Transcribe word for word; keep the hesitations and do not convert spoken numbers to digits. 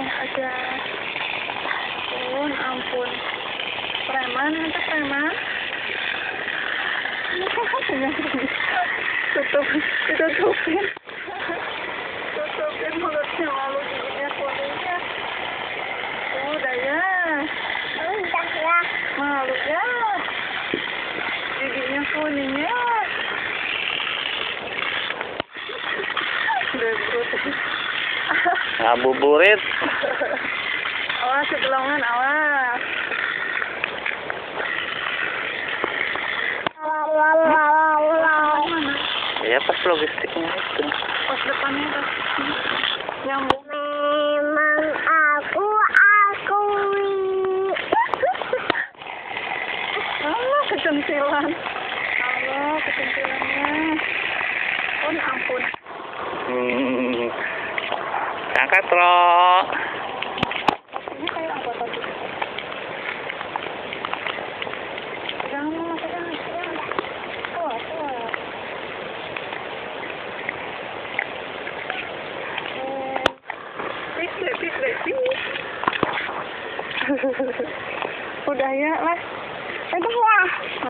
aja. Ampun, ampun. Preman, itu preman. Tutup, ditutupin. Tutupin mulutnya, malu giginya kuningnya. Udah ya. Udah ya. Malu ya. Giginya kuningnya. Ngabuburit. Awas, sebelongan, awas. Ya pas logistiknya itu. Pas depannya tuh. Nyambung. Memang aku akui. Allah, kecentilan. Allah, kecentilannya. Oh, ampun. Hmm. Angkat, Ro. Ini kayak apa tadi? Jangan, jangan, jangan. Wah, wah. Pisle, pisle, pisle. Udah ya, lah. Udah lah.